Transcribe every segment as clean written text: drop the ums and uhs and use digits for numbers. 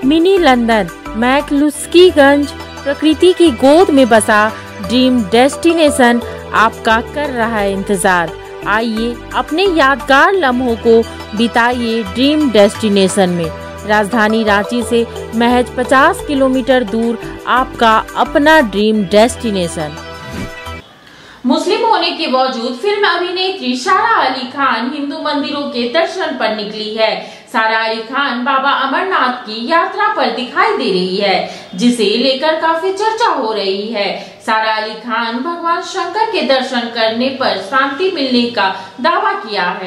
Mini London McCluskieganj प्रकृति की गोद में बसा ड्रीम डेस्टिनेशन आपका कर रहा है इंतजार। आइए अपने यादगार लम्हों को बिताइए ड्रीम डेस्टिनेशन में। राजधानी रांची से महज 50 किलोमीटर दूर आपका अपना ड्रीम डेस्टिनेशन। मुस्लिम होने के बावजूद फिल्म अभिनेत्री सारा अली खान हिंदू मंदिरों के दर्शन पर निकली है। सारा अली खान बाबा अमरनाथ की यात्रा पर दिखाई दे रही है, जिसे लेकर काफी चर्चा हो रही है। सारा अली खान भगवान शंकर के दर्शन करने पर शांति मिलने का दावा किया है।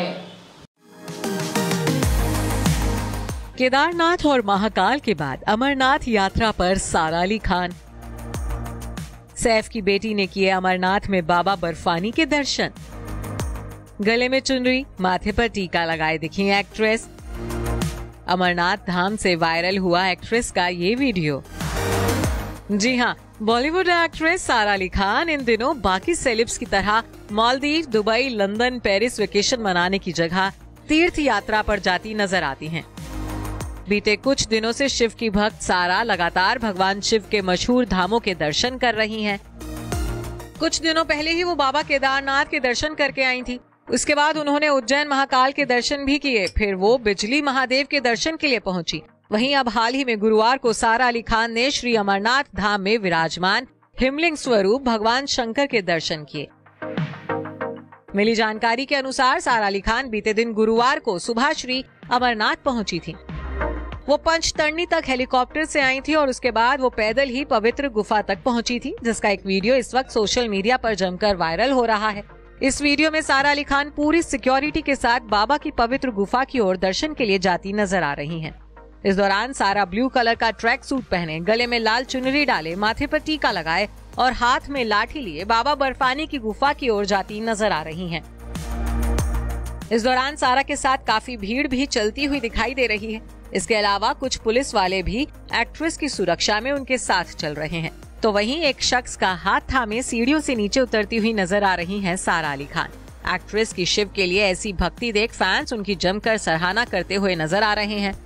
केदारनाथ और महाकाल के बाद अमरनाथ यात्रा पर सारा अली खान। सैफ की बेटी ने किए अमरनाथ में बाबा बर्फानी के दर्शन। गले में चुनरी, माथे पर टीका लगाए दिखी एक्ट्रेस। अमरनाथ धाम से वायरल हुआ एक्ट्रेस का ये वीडियो। जी हाँ, बॉलीवुड एक्ट्रेस सारा अली खान इन दिनों बाकी सेलिब्स की तरह Maldives, Dubai, London, Paris vacation मनाने की जगह तीर्थ यात्रा पर जाती नजर आती हैं। बीते कुछ दिनों से शिव की भक्त सारा लगातार भगवान शिव के मशहूर धामों के दर्शन कर रही हैं। कुछ दिनों पहले ही वो बाबा केदारनाथ के दर्शन करके आई थी। उसके बाद उन्होंने उज्जैन महाकाल के दर्शन भी किए। फिर वो बिजली महादेव के दर्शन के लिए पहुंची। वहीं अब हाल ही में गुरुवार को सारा अली खान ने श्री अमरनाथ धाम में विराजमान हिमलिंग स्वरूप भगवान शंकर के दर्शन किए। मिली जानकारी के अनुसार सारा अली खान बीते दिन गुरुवार को सुबह श्री अमरनाथ पहुंची थी। वो पंचतरणी तक हेलीकॉप्टर से आई थी और उसके बाद वो पैदल ही पवित्र गुफा तक पहुंची थी, जिसका एक वीडियो इस वक्त सोशल मीडिया पर जमकर वायरल हो रहा है। इस वीडियो में सारा अली खान पूरी सिक्योरिटी के साथ बाबा की पवित्र गुफा की ओर दर्शन के लिए जाती नजर आ रही हैं। इस दौरान सारा ब्लू कलर का ट्रैक सूट पहने, गले में लाल चुनरी डाले, माथे पर टीका लगाए और हाथ में लाठी लिए बाबा बर्फानी की गुफा की ओर जाती नजर आ रही हैं। इस दौरान सारा के साथ काफी भीड़ भी चलती हुई दिखाई दे रही है। इसके अलावा कुछ पुलिस वाले भी एक्ट्रेस की सुरक्षा में उनके साथ चल रहे हैं। तो वहीं एक शख्स का हाथ थामे सीढ़ियों से नीचे उतरती हुई नजर आ रही हैं सारा अली खान। एक्ट्रेस की शिव के लिए ऐसी भक्ति देख फैंस उनकी जमकर सराहना करते हुए नजर आ रहे हैं।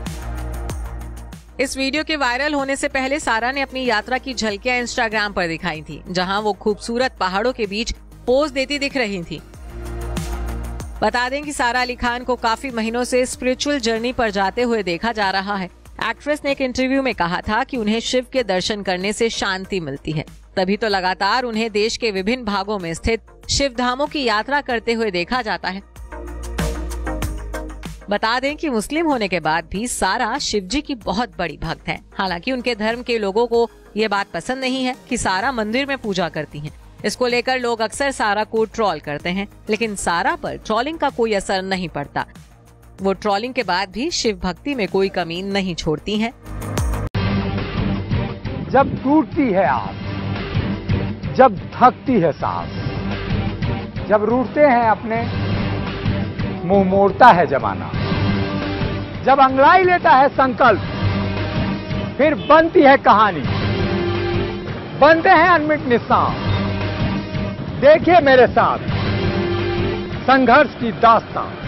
इस वीडियो के वायरल होने से पहले सारा ने अपनी यात्रा की झलकियां इंस्टाग्राम पर दिखाई थी, जहां वो खूबसूरत पहाड़ों के बीच पोज देती दिख रही थी। बता दें कि सारा अली खान को काफी महीनों से स्पिरिचुअल जर्नी पर जाते हुए देखा जा रहा है। एक्ट्रेस ने एक इंटरव्यू में कहा था कि उन्हें शिव के दर्शन करने से शांति मिलती है, तभी तो लगातार उन्हें देश के विभिन्न भागों में स्थित शिव धामों की यात्रा करते हुए देखा जाता है। बता दें कि मुस्लिम होने के बाद भी सारा शिव जी की बहुत बड़ी भक्त है। हालांकि उनके धर्म के लोगों को ये बात पसंद नहीं है कि सारा मंदिर में पूजा करती हैं। इसको लेकर लोग अक्सर सारा को ट्रोल करते हैं, लेकिन सारा पर ट्रोलिंग का कोई असर नहीं पड़ता। वो ट्रोलिंग के बाद भी शिव भक्ति में कोई कमी नहीं छोड़ती हैं। जब टूटती है आस, जब थकती है सांस, जब रूठते हैं अपने, मुंह मोड़ता है जमाना, जब अंगड़ाई लेता है संकल्प, फिर बनती है कहानी, बनते हैं अनमिट निशान। देखिए मेरे साथ संघर्ष की दास्तान।